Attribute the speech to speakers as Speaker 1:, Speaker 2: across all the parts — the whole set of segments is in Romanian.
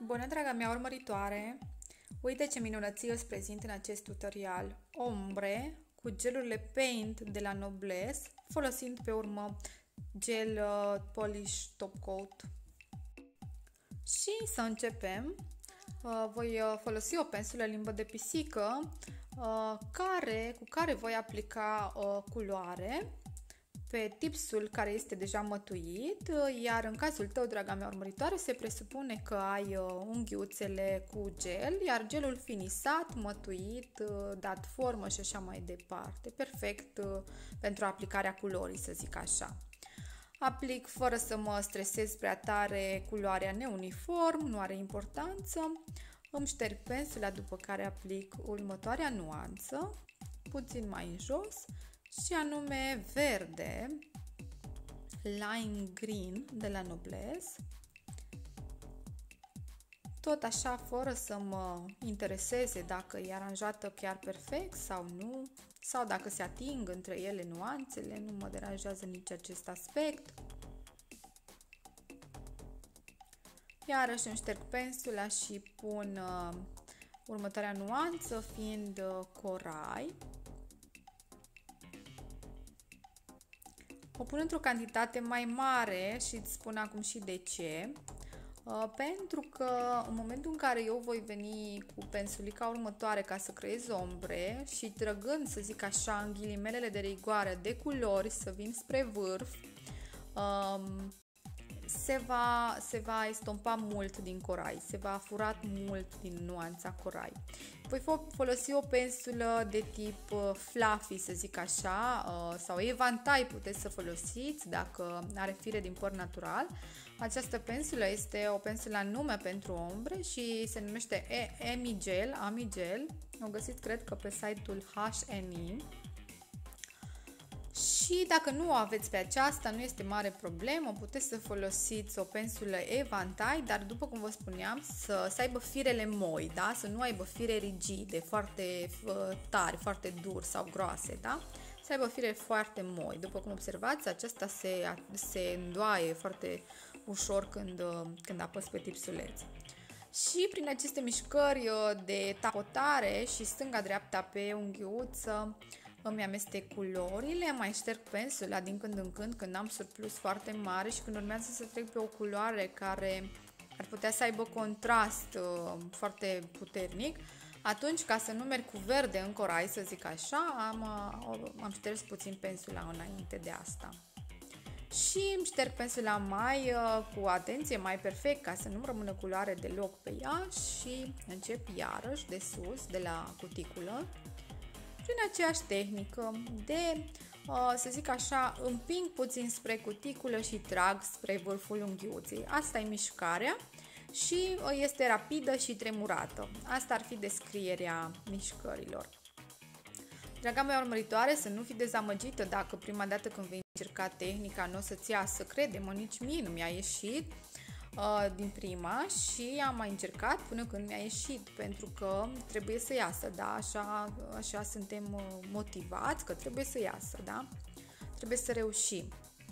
Speaker 1: Bună, draga mea urmăritoare! Uite ce minunăție îți prezint în acest tutorial. Ombre cu gelurile Paint de la Noblesse, folosind pe urmă gel Polish Top Coat. Și să începem. Voi folosi o pensulă limbă de pisică cu care voi aplica culoare pe tipsul care este deja mătuit, iar în cazul tău, draga mea urmăritoare, se presupune că ai unghiuțele cu gel, iar gelul finisat, mătuit, dat formă și așa mai departe. Perfect pentru aplicarea culorii, să zic așa. Aplic fără să mă stresez prea tare culoarea neuniform, nu are importanță. Îmi șterg pensula, după care aplic următoarea nuanță, puțin mai în jos, și anume verde, lime green de la Noblesse. Tot așa, fără să mă intereseze dacă e aranjată chiar perfect sau nu, sau dacă se ating între ele nuanțele, nu mă deranjează nici acest aspect. Iarăși îmi șterg pensula și pun următoarea nuanță, fiind corai. O pun într-o cantitate mai mare și îți spun acum și de ce. Pentru că în momentul în care eu voi veni cu pensulica următoare ca să creez ombre și trăgând, să zic așa, în ghilimelele de rigoare de culori să vin spre vârf, se va estompa mult din corai, se va furat mult din nuanța corai. Voi folosi o pensulă de tip fluffy, să zic așa, sau evantai puteți să folosiți dacă are fire din păr natural. Această pensulă este o pensulă nume pentru ombre și se numește Amigel. O găsiți, cred că, pe site-ul HNI. Și dacă nu o aveți pe aceasta, nu este mare problemă, puteți să folosiți o pensulă evantai, dar după cum vă spuneam, să aibă firele moi, da? Să nu aibă fire rigide, foarte tari, foarte duri sau groase, da? Să aibă fire foarte moi. După cum observați, aceasta se îndoaie foarte ușor când apăs pe tipsuleț. Și prin aceste mișcări de tapotare și stânga-dreapta pe unghiuță, îmi amestec culorile, mai șterg pensula din când în când am surplus foarte mare și când urmează să trec pe o culoare care ar putea să aibă contrast foarte puternic, atunci, ca să nu merg cu verde în corai, să zic așa, am șters puțin pensula înainte de asta. Și îmi șterg pensula mai cu atenție, mai perfect, ca să nu rămână culoare deloc pe ea și încep iarăși de sus, de la cuticulă, prin aceeași tehnică de, să zic așa, împing puțin spre cuticulă și trag spre vârful unghiuței. Asta e mișcarea și este rapidă și tremurată. Asta ar fi descrierea mișcărilor. Draga mea urmăritoare, să nu fii dezamăgită dacă prima dată când vei încerca tehnica nu o să-ți iasă. Crede-mă, nici mie nu mi-a ieșit din prima și am mai încercat până când mi-a ieșit, pentru că trebuie să iasă, da? Așa suntem motivați că trebuie să iasă, da? Trebuie să reușim.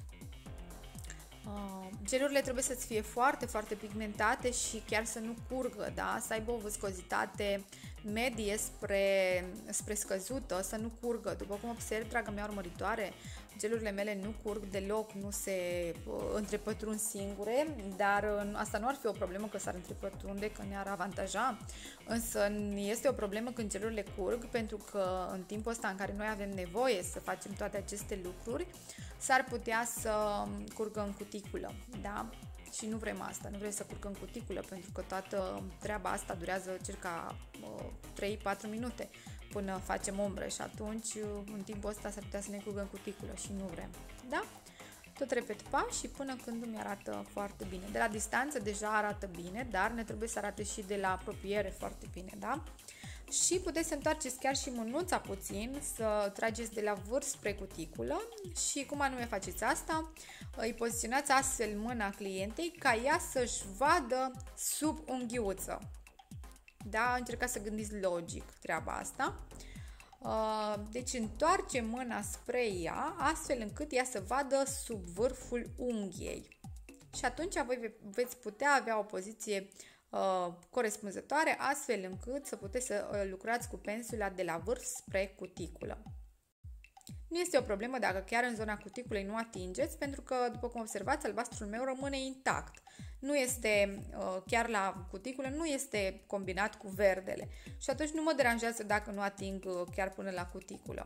Speaker 1: Gelurile trebuie să-ți fie foarte, foarte pigmentate și chiar să nu curgă, da? Să aibă o viscozitate medie spre scăzută, să nu curgă. După cum observ, draga mea urmăritoare, gelurile mele nu curg deloc, nu se întrepătrund singure, dar asta nu ar fi o problemă că s-ar întrepătrunde, că ne-ar avantaja, însă este o problemă când gelurile curg, pentru că în timpul ăsta în care noi avem nevoie să facem toate aceste lucruri, s-ar putea să curgă în cuticulă, da? Și nu vrem asta, nu vrem să curgă în cuticulă, pentru că toată treaba asta durează circa 3-4 minute până facem ombre și atunci în timpul ăsta s-ar putea să ne curgă în cuticulă și nu vrem, da? Tot repet pași până când îmi arată foarte bine. De la distanță deja arată bine, dar ne trebuie să arate și de la apropiere foarte bine, da? Și puteți să întoarceți chiar și mânuța puțin, să trageți de la vârf spre cuticulă și cum anume faceți asta? Îi poziționați astfel mâna clientei ca ea să-și vadă sub unghiuță. Da? Încercați să gândiți logic treaba asta. Deci întoarce mâna spre ea astfel încât ea să vadă sub vârful unghiei. Și atunci voi veți putea avea o poziție corespunzătoare, astfel încât să puteți să lucrați cu pensula de la vârf spre cuticulă. Nu este o problemă dacă chiar în zona cuticulei nu atingeți, pentru că, după cum observați, albastrul meu rămâne intact. Nu este, chiar la cuticulă, nu este combinat cu verdele. Și atunci nu mă deranjează dacă nu ating chiar până la cuticulă.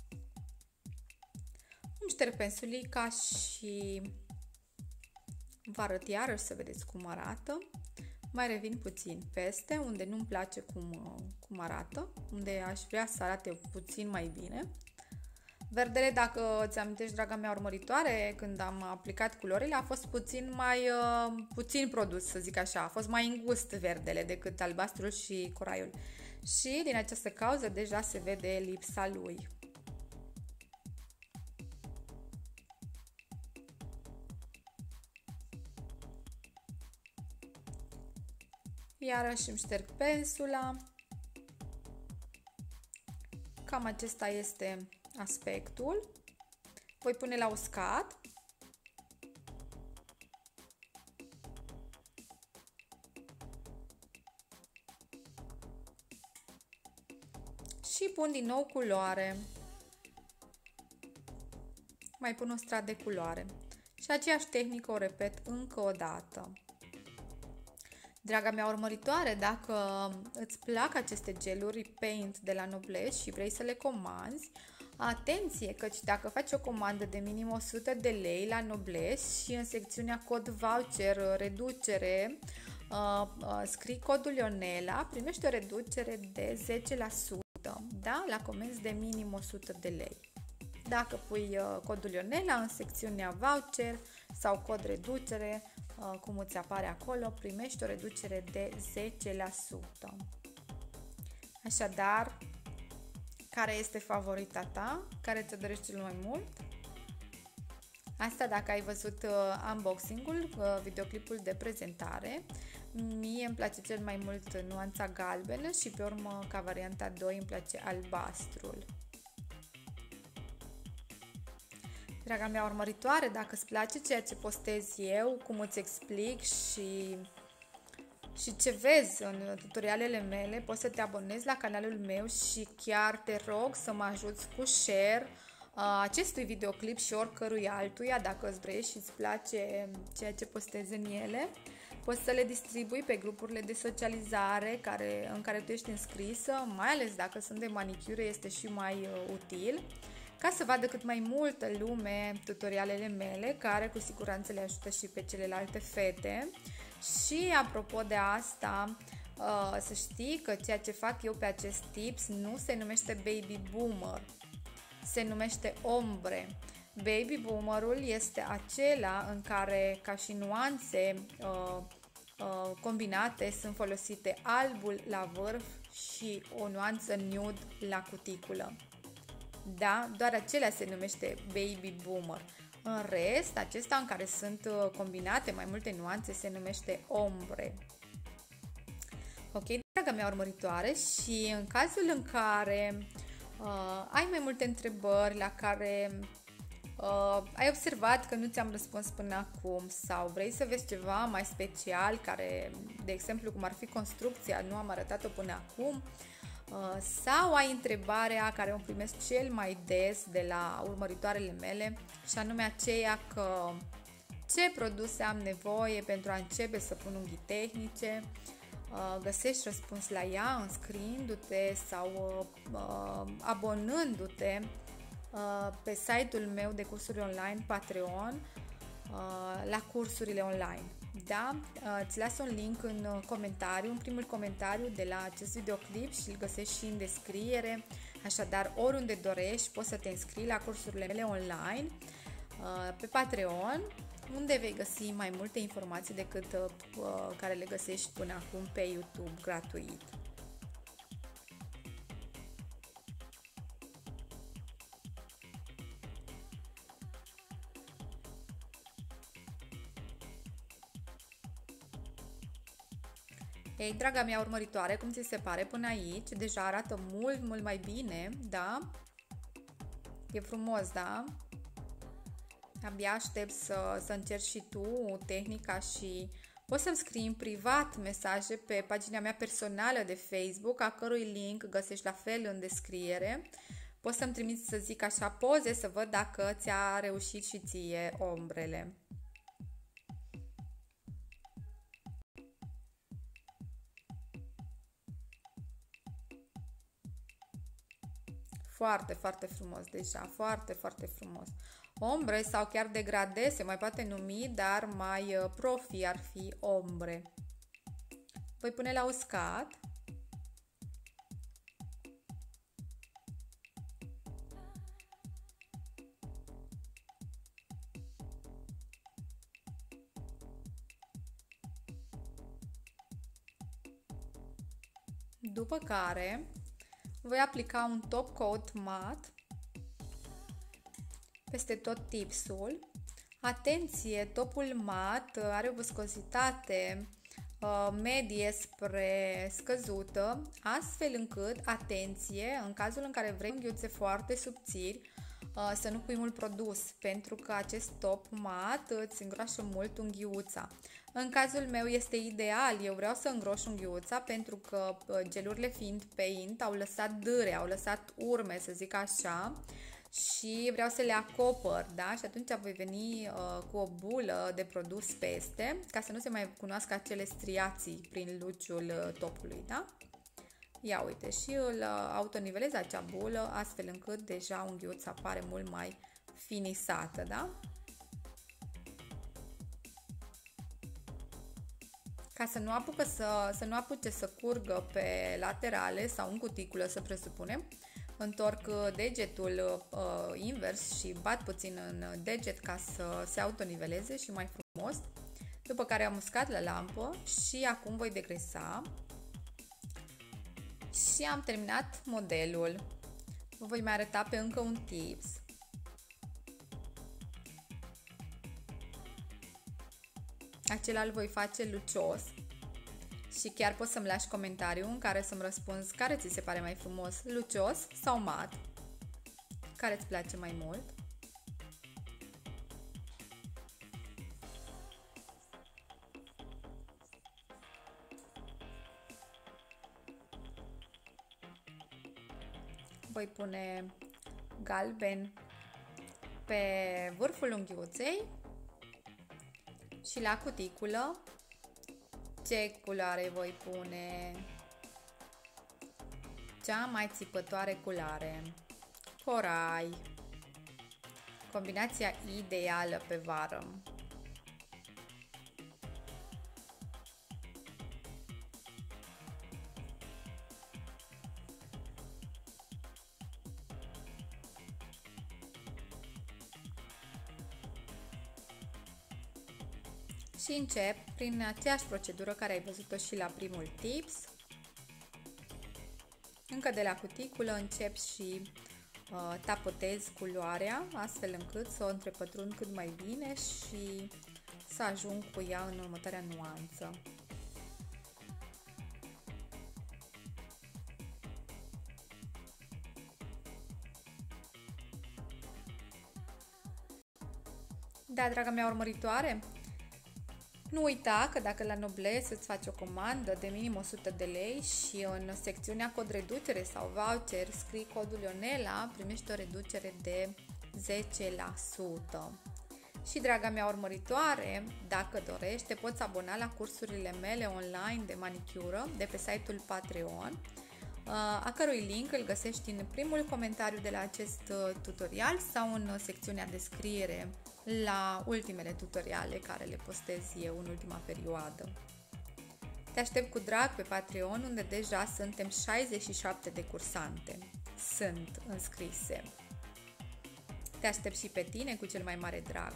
Speaker 1: Îmi șterg pensulica și vă arăt iarăși să vedeți cum arată. Mai revin puțin peste, unde nu-mi place cum arată, unde aș vrea să arate puțin mai bine. Verdele, dacă îți amintești, draga mea urmăritoare, când am aplicat culorile, a fost puțin produs, să zic așa. A fost mai îngust verdele decât albastrul și coraiul. Și din această cauză deja se vede lipsa lui. Iarăși îmi șterg pensula. Cam acesta este aspectul. Voi pune la uscat. Și pun din nou culoare. Mai pun un strat de culoare. Și aceeași tehnică o repet încă o dată. Draga mea urmăritoare, dacă îți plac aceste geluri Paint de la Noblesse și vrei să le comanzi, atenție, căci dacă faci o comandă de minim 100 de lei la Noblesse și în secțiunea cod voucher reducere scrii codul Ionela, primești o reducere de 10%, da? La comenzi de minim 100 de lei. Dacă pui codul Ionela în secțiunea voucher sau cod reducere, cum îți apare acolo, primești o reducere de 10%. Așadar, care este favorita ta? Care ți-o dorești cel mai mult? Asta dacă ai văzut unboxing-ul, videoclipul de prezentare. Mie îmi place cel mai mult nuanța galbenă și pe urmă, ca varianta 2, îmi place albastrul. Draga mea urmăritoare, dacă îți place ceea ce postez eu, cum îți explic și ce vezi în tutorialele mele, poți să te abonezi la canalul meu și chiar te rog să mă ajuți cu share acestui videoclip și oricărui altuia, dacă îți vrei și îți place ceea ce postez în ele. Poți să le distribui pe grupurile de socializare în care tu ești înscrisă, mai ales dacă sunt de manicură, este și mai util, ca să vadă cât mai multă lume tutorialele mele, care cu siguranță le ajută și pe celelalte fete. Și apropo de asta, să știi că ceea ce fac eu pe acest tips nu se numește baby boomer, se numește ombre. Baby boomerul este acela în care, ca și nuanțe combinate, sunt folosite albul la vârf și o nuanță nude la cuticulă. Da, doar acelea se numește baby boomer. În rest, acesta în care sunt combinate mai multe nuanțe se numește ombre. Ok, draga mea urmăritoare, și în cazul în care ai mai multe întrebări la care ai observat că nu ți-am răspuns până acum sau vrei să vezi ceva mai special care, de exemplu, cum ar fi construcția, nu am arătat-o până acum, sau ai întrebarea care o primesc cel mai des de la urmăritoarele mele, și anume aceea că ce produse am nevoie pentru a începe să pun unghii tehnice, găsești răspuns la ea înscriindu-te sau abonându-te pe site-ul meu de cursuri online Patreon la cursurile online. Da? Îți las un link în comentariu, în primul comentariu de la acest videoclip, și îl găsești și în descriere. Așadar, oriunde dorești, poți să te înscrii la cursurile mele online pe Patreon, unde vei găsi mai multe informații decât care le găsești până acum pe YouTube gratuit. Ei, draga mea urmăritoare, cum ți se pare până aici? Deja arată mult, mult mai bine, da? E frumos, da? Abia aștept să încerci și tu tehnica și Poți să-mi scrii în privat mesaje pe pagina mea personală de Facebook, a cărui link găsești la fel în descriere. Poți să-mi trimiți, să zic așa, poze să văd dacă ți-a reușit și ție ombrele. Foarte, foarte frumos deja, foarte, foarte frumos. Ombre sau chiar degradé se mai poate numi, dar mai profi ar fi ombre. Voi pune la uscat. După care voi aplica un top coat mat peste tot tipsul. Atenție, topul mat are o viscozitate medie spre scăzută, astfel încât, atenție, în cazul în care vrei unghiuțe foarte subțiri, să nu pui mult produs, pentru că acest top mat îți îngroașă mult unghiuța. În cazul meu este ideal, eu vreau să îngroș unghiuța pentru că gelurile fiind paint au lăsat dâre, au lăsat urme, să zic așa, și vreau să le acopăr, da? Și atunci voi veni cu o bulă de produs peste, ca să nu se mai cunoască acele striații prin luciul topului, da? Ia uite, și îl autonivelez acea bulă, astfel încât deja unghiuța pare mult mai finisată, da? Ca să nu apuce să curgă pe laterale sau în cuticulă, să presupunem, întorc degetul invers și bat puțin în deget ca să se autoniveleze și mai frumos. După care am uscat la lampă și acum voi degresa. Și am terminat modelul. Vă voi mai arăta pe încă un tips. Acela îl voi face lucios. Și chiar poți să-mi lași comentariu în care să-mi răspunzi care ți se pare mai frumos, lucios sau mat, care îți place mai mult. Voi pune galben pe vârful unghiuței și la cuticulă. Ce culoare voi pune? Cea mai țipătoare culoare, corai, combinația ideală pe vară. Și încep prin aceeași procedură care ai văzut-o și la primul tips. Încă de la cuticulă încep și tapotez culoarea, astfel încât să o întrepătrund cât mai bine și să ajung cu ea în următoarea nuanță. Da, draga mea urmăritoare, nu uita că dacă la Noblesse îți faci o comandă de minim 100 de lei și în secțiunea cod reducere sau voucher scrii codul Ionela, primești o reducere de 10%. Și, draga mea urmăritoare, dacă dorești, te poți abona la cursurile mele online de manicură de pe site-ul Patreon, a cărui link îl găsești în primul comentariu de la acest tutorial sau în secțiunea descriere la ultimele tutoriale care le postez eu în ultima perioadă. Te aștept cu drag pe Patreon, unde deja suntem 67 de cursante. Sunt înscrise. Te aștept și pe tine cu cel mai mare drag.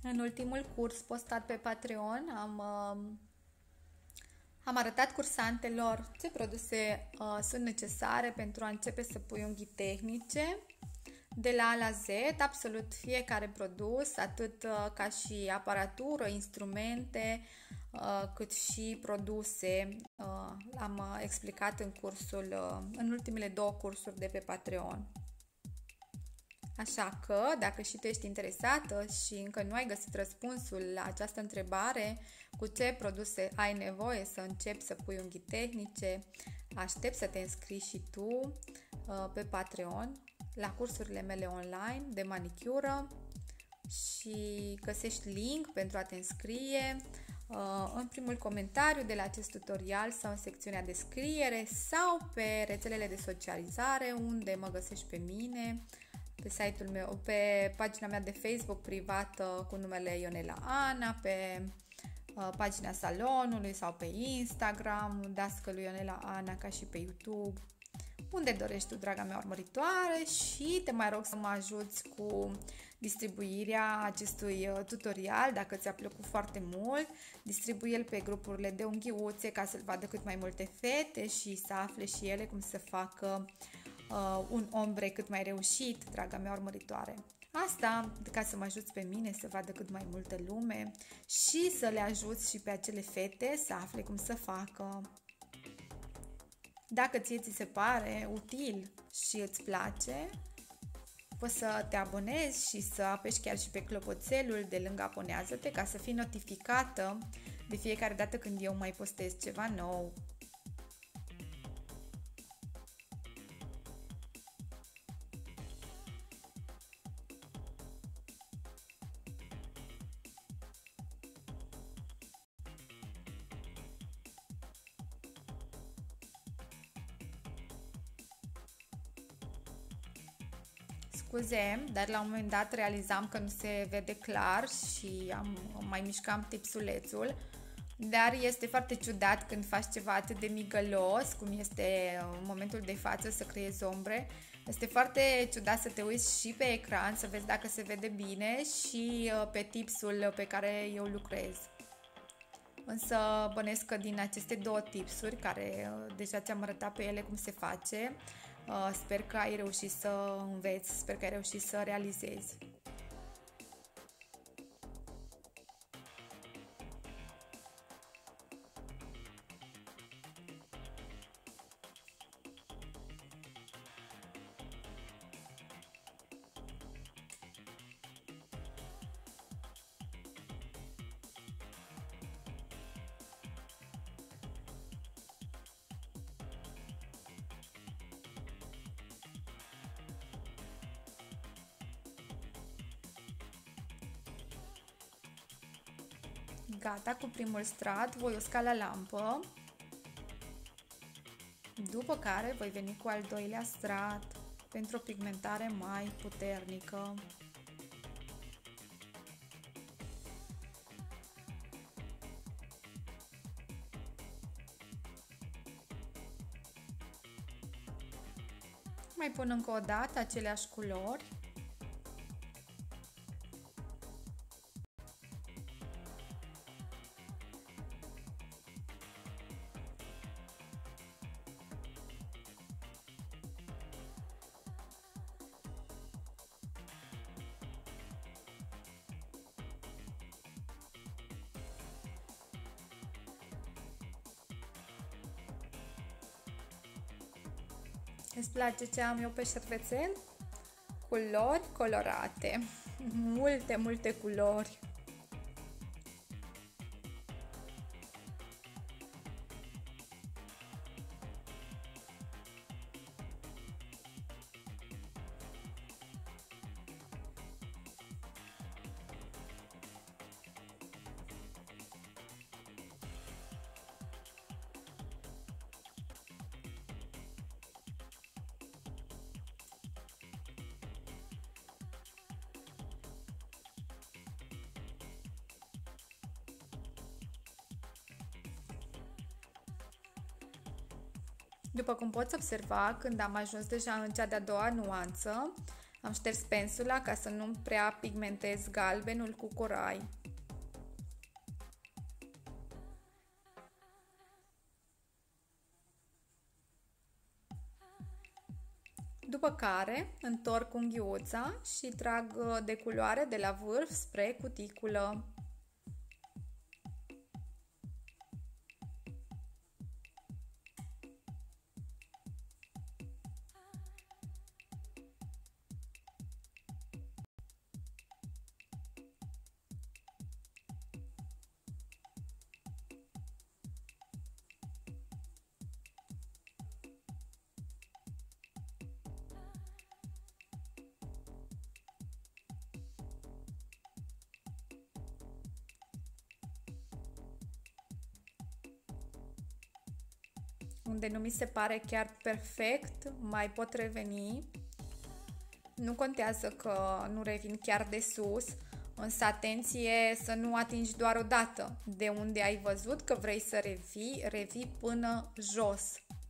Speaker 1: În ultimul curs postat pe Patreon am arătat cursantelor ce produse sunt necesare pentru a începe să pui unghii tehnice. De la A la Z, absolut fiecare produs, atât ca și aparatură, instrumente, cât și produse, am explicat în ultimele 2 cursuri de pe Patreon. Așa că, dacă și tu ești interesată și încă nu ai găsit răspunsul la această întrebare, cu ce produse ai nevoie să începi să pui unghii tehnice, aștept să te înscrii și tu pe Patreon la cursurile mele online de manicură și găsești link pentru a te înscrie în primul comentariu de la acest tutorial sau în secțiunea descriere sau pe rețelele de socializare unde mă găsești pe mine, pe site-ul meu, pe pagina mea de Facebook privată cu numele Ionela Ana, pe pagina salonului sau pe Instagram, dascălui Ionela Ana, ca și pe YouTube, unde dorești tu, draga mea urmăritoare, și te mai rog să mă ajuți cu distribuirea acestui tutorial, dacă ți-a plăcut foarte mult, distribui-l pe grupurile de unghiuțe ca să-l vadă cât mai multe fete și să afle și ele cum să facă un ombre cât mai reușit, draga mea urmăritoare. Asta ca să mă ajuți pe mine să vadă cât mai multă lume și să le ajuți și pe acele fete să afle cum să facă. Dacă ție ți se pare util și îți place, poți să te abonezi și să apeși chiar și pe clopoțelul de lângă abonează-te ca să fii notificată de fiecare dată când eu mai postez ceva nou. Scuze, dar la un moment dat realizam că nu se vede clar și mai mișcam tipsulețul, dar este foarte ciudat când faci ceva atât de migălos, cum este în momentul de față să creezi ombre. Este foarte ciudat să te uiți și pe ecran, să vezi dacă se vede bine și pe tipsul pe care eu lucrez. Însă bănesc că din aceste 2 tipsuri, care deja ți-am arătat pe ele cum se face, sper că ai reușit să înveți, sper că ai reușit să realizezi. Gata cu primul strat, voi usca la lampă, după care voi veni cu al doilea strat pentru o pigmentare mai puternică. Mai pun încă o dată aceleași culori. Îți place ce am eu pe șervețel? Culori colorate. Multe, multe culori. După cum poți observa, când am ajuns deja în cea de-a doua nuanță, Am șters pensula ca să nu prea pigmentez galbenul cu corai. După care întorc unghiuța și trag de culoare de la vârf spre cuticulă. Unde nu mi se pare chiar perfect, mai pot reveni. Nu contează că nu revin chiar de sus, însă atenție să nu atingi doar o dată. De unde ai văzut că vrei să revii până jos.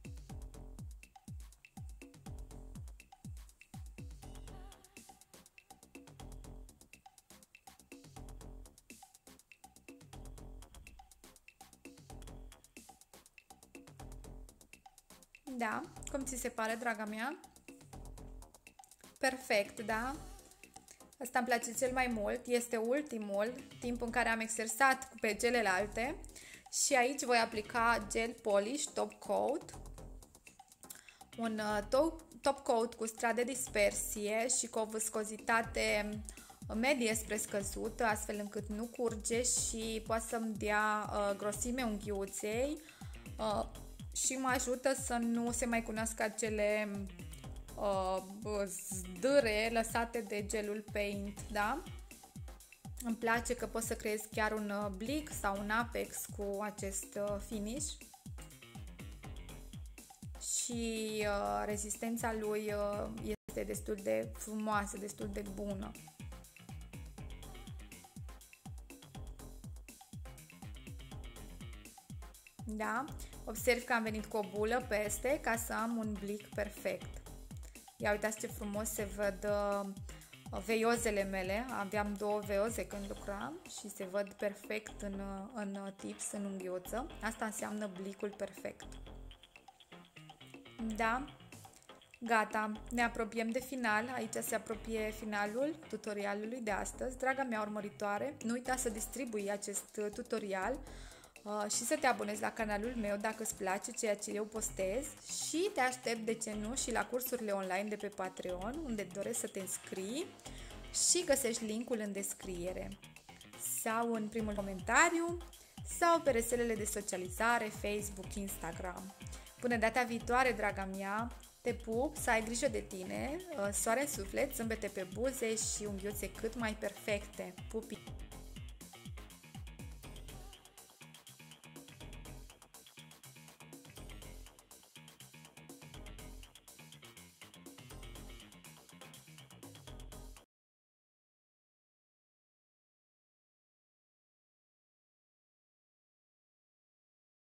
Speaker 1: Da, cum ți se pare, draga mea? Perfect, da? Asta îmi place cel mai mult. Este ultimul timp în care am exersat pe celelalte. Și aici voi aplica gel polish top coat. Un top coat cu strat de dispersie și cu o viscozitate medie spre scăzută, astfel încât nu curge și poate să-mi dea grosime unghiuței și mă ajută să nu se mai cunoască acele zdâre lăsate de gelul paint, da? Îmi place că pot să creez chiar un blick sau un apex cu acest finish și rezistența lui este destul de frumoasă, destul de bună. Da? Observ că am venit cu o bulă peste ca să am un blick perfect. Ia uitați ce frumos se văd veiozele mele. Aveam două veioze când lucram și se văd perfect în tips, în unghiuță. Asta înseamnă blickul perfect. Da? Gata, ne apropiem de final. Aici se apropie finalul tutorialului de astăzi. Draga mea urmăritoare, nu uita să distribui acest tutorial și să te abonezi la canalul meu dacă îți place ceea ce eu postez și te aștept, de ce nu, și la cursurile online de pe Patreon, unde doresc să te înscrii și găsești linkul în descriere sau în primul comentariu sau pe rețelele de socializare, Facebook, Instagram. Până data viitoare, draga mea, te pup, să ai grijă de tine, soare în suflet, zâmbete pe buze și unghiuțe cât mai perfecte. Pupi!